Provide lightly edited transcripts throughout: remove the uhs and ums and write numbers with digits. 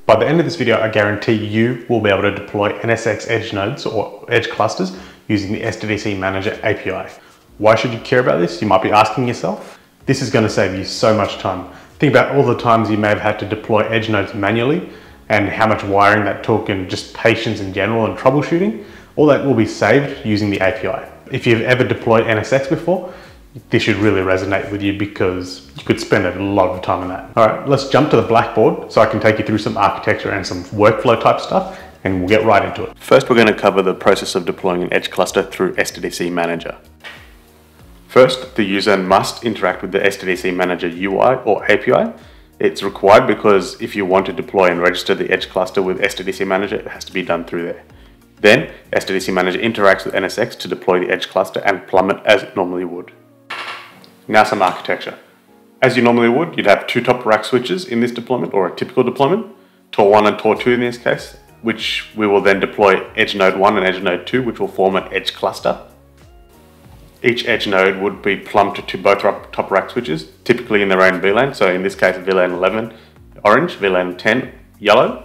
By the end of this video, I guarantee you will be able to deploy NSX Edge nodes or Edge clusters using the SDDC Manager API. Why should you care about this? You might be asking yourself. This is going to save you so much time. Think about all the times you may have had to deploy Edge nodes manually and how much wiring that took and just patience in general and troubleshooting. All that will be saved using the API. If you've ever deployed NSX before, this should really resonate with you because you could spend a lot of time on that. All right, let's jump to the blackboard so I can take you through some architecture and some workflow type stuff, and we'll get right into it. First, we're going to cover the process of deploying an Edge cluster through SDDC Manager. First, the user must interact with the SDDC Manager UI or API. It's required because if you want to deploy and register the Edge cluster with SDDC Manager, it has to be done through there. Then, SDDC Manager interacts with NSX to deploy the Edge cluster and plumb it as it normally would. Now some architecture. As you normally would, you'd have two top rack switches in this deployment, or a typical deployment, Tor 1 and Tor 2 in this case, which we will then deploy Edge Node 1 and Edge Node 2, which will form an Edge cluster. Each Edge node would be plumbed to both top rack switches, typically in their own VLAN, so in this case VLAN 11 orange, VLAN 10 yellow.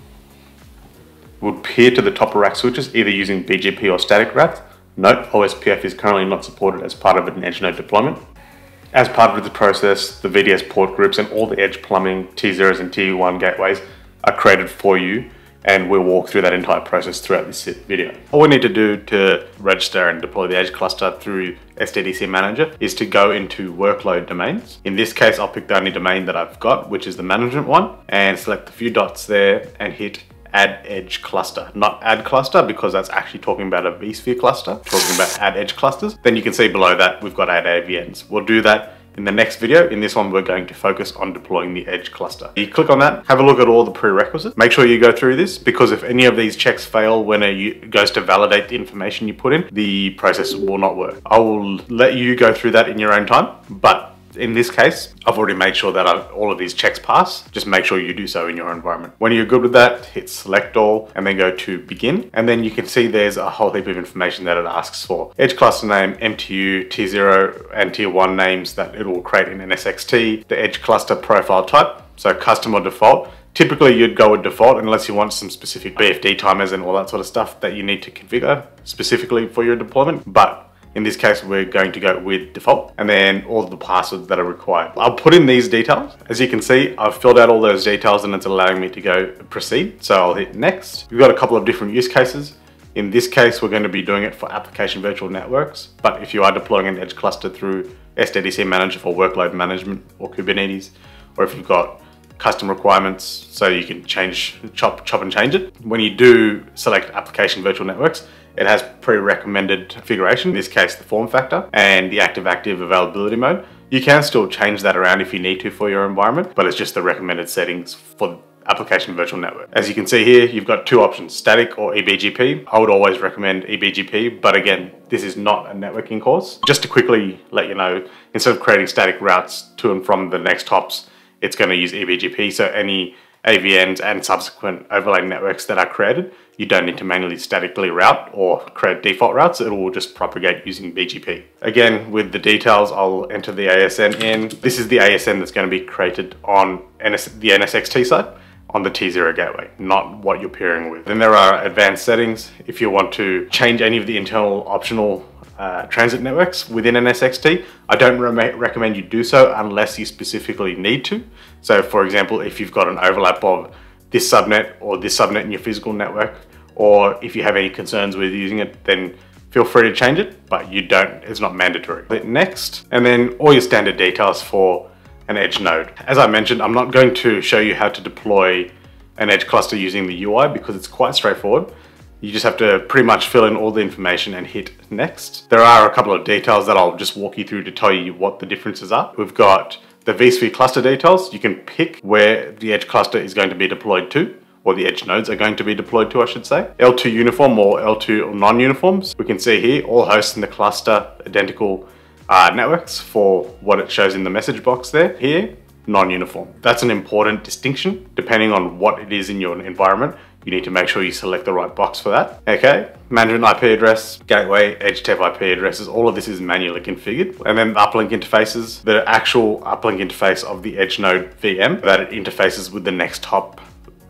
Would peer to the top rack switches either using BGP or static routes. Note, OSPF is currently not supported as part of an Edge node deployment. As part of the process, the VDS port groups and all the Edge plumbing, T0s and T1 gateways are created for you, and we'll walk through that entire process throughout this video. All we need to do to register and deploy the Edge cluster through SDDC Manager is to go into workload domains. In this case, I'll pick the only domain that I've got, which is the management one, and select a few dots there and hit Add Edge Cluster, not Add Cluster, because that's actually talking about a vSphere cluster, talking about Add Edge Clusters. Then you can see below that we've got Add AVNs. We'll do that in the next video. In this one, we're going to focus on deploying the Edge cluster. You click on that, have a look at all the prerequisites. Make sure you go through this, because if any of these checks fail when it goes to validate the information you put in, the process will not work. I will let you go through that in your own time, but in this case, I've already made sure that all of these checks pass. Just make sure you do so in your environment. When you're good with that, hit select all and then go to begin. And then you can see there's a whole heap of information that it asks for. Edge cluster name, MTU, T0 and T1 names that it will create in NSX-T. The Edge cluster profile type, so custom or default. Typically you'd go with default unless you want some specific BFD timers and all that sort of stuff that you need to configure specifically for your deployment. But in this case, we're going to go with default, and then all of the passwords that are required. I'll put in these details. As you can see, I've filled out all those details and it's allowing me to go proceed. So I'll hit next. We've got a couple of different use cases. In this case, we're going to be doing it for application virtual networks. But if you are deploying an Edge cluster through SDDC Manager for workload management or Kubernetes, or if you've got custom requirements so you can chop and change it. When you do select application virtual networks, it has pre-recommended configuration, in this case the form factor, and the active-active availability mode. You can still change that around if you need to for your environment, but it's just the recommended settings for application virtual network. As you can see here, you've got two options, static or eBGP. I would always recommend eBGP, but again, this is not a networking course. Just to quickly let you know, instead of creating static routes to and from the next hops, it's going to use eBGP, so any AVNs and subsequent overlay networks that are created, you don't need to manually statically route or create default routes. It will just propagate using BGP. Again, with the details, I'll enter the ASN in. This is the ASN that's going to be created on the NSX-T side on the T0 gateway, not what you're pairing with. Then there are advanced settings. If you want to change any of the internal optional transit networks within NSX-T, I don't recommend you do so unless you specifically need to. So for example, if you've got an overlap of this subnet or this subnet in your physical network, or if you have any concerns with using it, then feel free to change it, but you don't, it's not mandatory. Hit next, and then all your standard details for an Edge node. As I mentioned, I'm not going to show you how to deploy an Edge cluster using the UI because it's quite straightforward. You just have to pretty much fill in all the information and hit next. There are a couple of details that I'll just walk you through to tell you what the differences are. We've got the vSphere cluster details. You can pick where the Edge cluster is going to be deployed to, or the Edge nodes are going to be deployed to, I should say. L2 uniform or L2 or non-uniforms. We can see here all hosts in the cluster identical networks for what it shows in the message box there. Here, non-uniform. That's an important distinction. Depending on what it is in your environment, you need to make sure you select the right box for that. Okay, management IP address, gateway, edge TEP IP addresses, all of this is manually configured. And then the uplink interfaces, the actual uplink interface of the Edge node VM that it interfaces with the next hop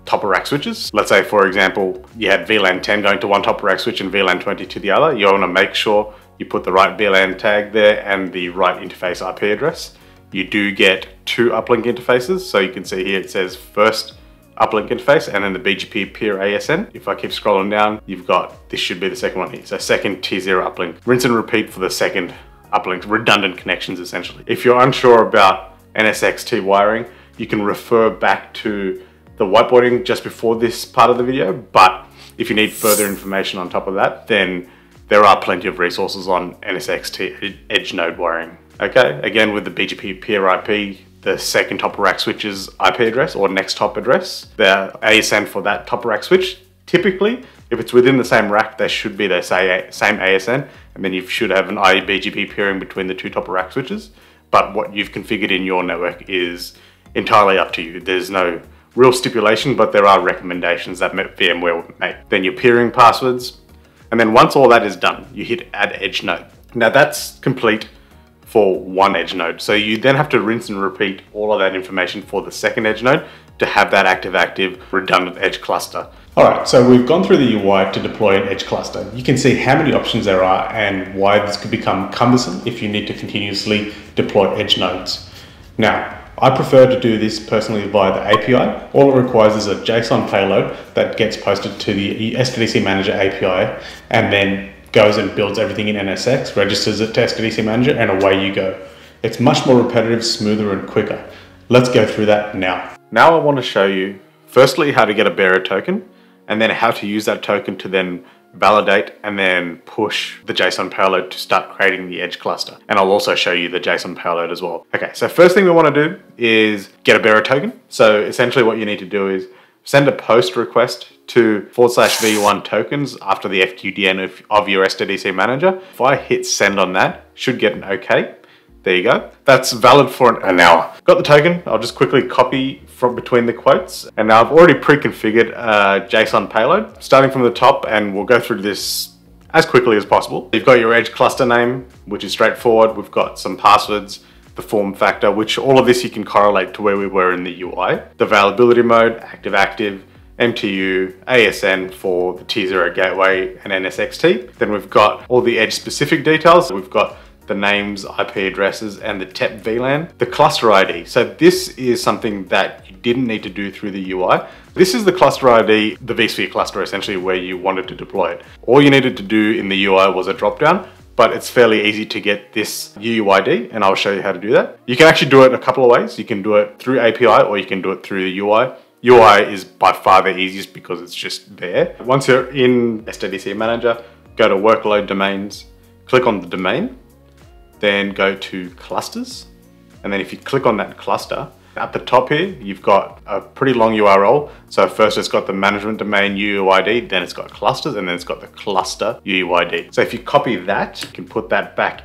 top of rack switches. Let's say, for example, you had VLAN 10 going to one top of rack switch and VLAN 20 to the other. You want to make sure you put the right VLAN tag there and the right interface IP address. You do get 2 uplink interfaces. So you can see here it says first uplink interface and then the BGP peer ASN. If I keep scrolling down, you've got, this should be the second one here. So second T0 uplink. Rinse and repeat for the second uplink, redundant connections essentially. If you're unsure about NSX-T wiring, you can refer back to the whiteboarding just before this part of the video. But if you need further information on top of that, then there are plenty of resources on NSX-T Edge node wiring. Okay, again with the BGP peer IP, the second top of rack switch's IP address or next top address, the ASN for that top of rack switch. Typically, if it's within the same rack, there should be the same ASN, and then you should have an IE BGP peering between the 2 top of rack switches. But what you've configured in your network is entirely up to you. There's no real stipulation, but there are recommendations that VMware would make. Then your peering passwords, and then once all that is done, you hit Add Edge Node. Now that's complete for one edge node. So you then have to rinse and repeat all of that information for the second edge node to have that active redundant edge cluster. All right, so we've gone through the UI to deploy an edge cluster. You can see how many options there are and why this could become cumbersome if you need to continuously deploy edge nodes. Now, I prefer to do this personally via the API. All it requires is a JSON payload that gets posted to the SDDC Manager API and then goes and builds everything in NSX, registers it to SDDC Manager, and away you go. It's much more repetitive, smoother, and quicker. Let's go through that now. Now I want to show you, firstly, how to get a bearer token, and then how to use that token to then validate and then push the JSON payload to start creating the edge cluster. And I'll also show you the JSON payload as well. Okay, so first thing we want to do is get a bearer token. So essentially what you need to do is send a post request to /v1 tokens after the FQDN of your SDDC manager. If I hit send on that, should get an OK. There you go. That's valid for an hour. Got the token. I'll just quickly copy from between the quotes. And now I've already pre-configured a JSON payload, starting from the top, and we'll go through this as quickly as possible. You've got your edge cluster name, which is straightforward. We've got some passwords, the form factor, which all of this you can correlate to where we were in the UI. The availability mode, active, MTU, ASN for the T0 gateway and NSX-T. Then we've got all the edge specific details. We've got the names, IP addresses, and the TEP VLAN. The cluster ID. So this is something that you didn't need to do through the UI. This is the cluster ID, the vSphere cluster essentially where you wanted to deploy it. All you needed to do in the UI was a dropdown, but it's fairly easy to get this UUID, and I'll show you how to do that. You can actually do it a couple of ways. You can do it through API or you can do it through the UI. UI is by far the easiest because it's just there. Once you're in SDDC Manager, go to Workload Domains, click on the domain, then go to Clusters. And then if you click on that cluster, at the top here, you've got a pretty long URL. So first it's got the management domain UUID, then it's got clusters, and then it's got the cluster UUID. So if you copy that, you can put that back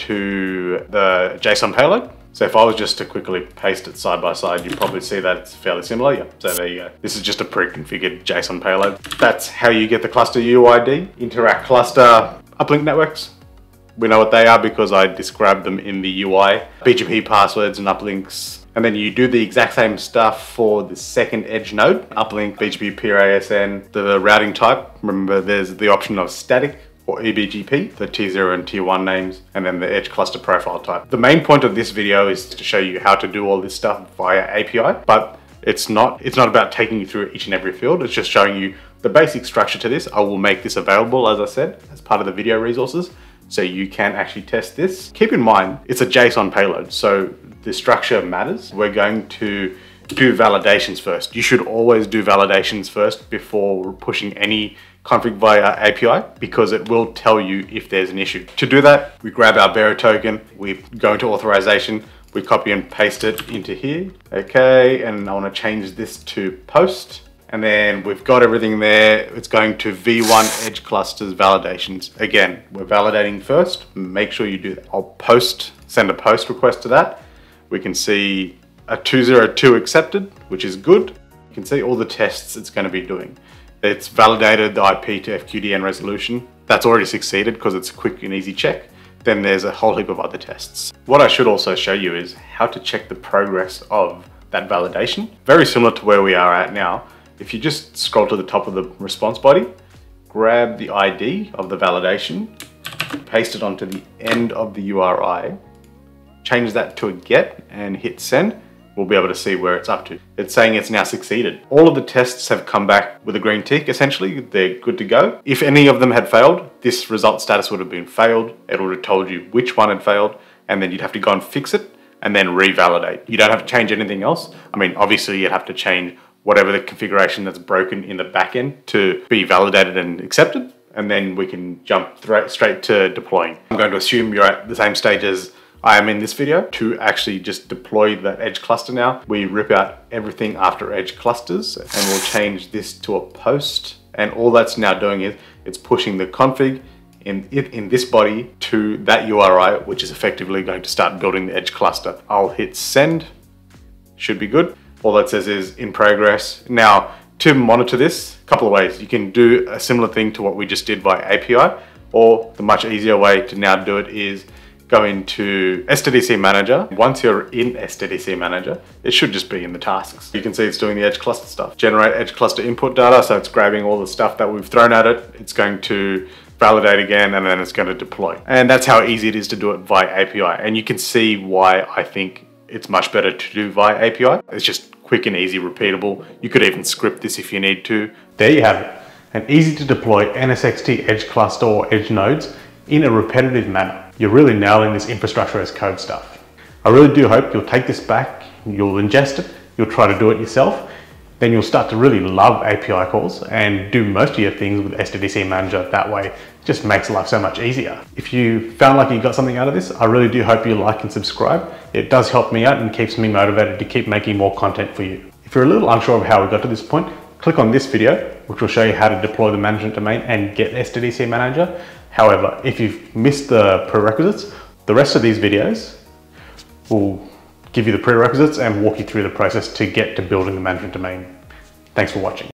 into the JSON payload. So if I was just to quickly paste it side by side, you'd probably see that it's fairly similar. Yeah, so there you go. This is just a pre-configured JSON payload. That's how you get the cluster UUID. Interact cluster uplink networks. We know what they are because I described them in the UI. BGP passwords and uplinks. And then you do the exact same stuff for the second edge node. Uplink, BGP peer ASN, the routing type. Remember there's the option of static or eBGP, the T0 and T1 names, and then the edge cluster profile type. The main point of this video is to show you how to do all this stuff via API, but it's not about taking you through each and every field. It's just showing you the basic structure to this. I will make this available, as I said, as part of the video resources, so you can actually test this. Keep in mind, it's a JSON payload, so the structure matters. We're going to do validations first. You should always do validations first before pushing any config via API, because it will tell you if there's an issue. To do that, we grab our bearer token, we go into authorization, we copy and paste it into here. Okay, and I want to change this to post. And then we've got everything there. It's going to V1 edge clusters validations. Again, we're validating first. Make sure you do that. I'll send a post request to that. We can see a 202 accepted, which is good. You can see all the tests it's going to be doing. It's validated the IP to FQDN resolution. That's already succeeded because it's a quick and easy check. Then there's a whole heap of other tests. What I should also show you is how to check the progress of that validation. Very similar to where we are at now. If you just scroll to the top of the response body, grab the ID of the validation, paste it onto the end of the URI, change that to a get and hit send, we'll be able to see where it's up to. It's saying it's now succeeded. All of the tests have come back with a green tick, essentially. They're good to go. If any of them had failed, this result status would have been failed. It would have told you which one had failed, and then you'd have to go and fix it and then revalidate. You don't have to change anything else. I mean, obviously you'd have to change whatever the configuration that's broken in the backend to be validated and accepted, and then we can jump straight to deploying. I'm going to assume you're at the same stage as I am in this video to actually just deploy that edge cluster now. We rip out everything after edge clusters and we'll change this to a post. And all that's now doing is it's pushing the config in this body to that URI, which is effectively going to start building the edge cluster. I'll hit send, should be good. All that says is in progress. Now, to monitor this, a couple of ways. You can do a similar thing to what we just did by API, or the much easier way to now do it is go into SDDC Manager. Once you're in SDDC Manager, it should just be in the tasks. You can see it's doing the edge cluster stuff. Generate edge cluster input data, so it's grabbing all the stuff that we've thrown at it. It's going to validate again, and then it's going to deploy. And that's how easy it is to do it via API. And you can see why I think it's much better to do via API. It's just quick and easy, repeatable. You could even script this if you need to. There you have it, an easy to deploy NSX-T Edge cluster or edge nodes in a repetitive manner. You're really nailing this infrastructure as code stuff. I really do hope you'll take this back, you'll ingest it, you'll try to do it yourself, then you'll start to really love API calls and do most of your things with SDDC Manager that way. It just makes life so much easier. If you found like you got something out of this, I really do hope you like and subscribe. It does help me out and keeps me motivated to keep making more content for you. If you're a little unsure of how we got to this point, click on this video, which will show you how to deploy the management domain and get SDDC Manager. However, if you've missed the prerequisites, the rest of these videos will give you the prerequisites and walk you through the process to get to building the management domain. Thanks for watching.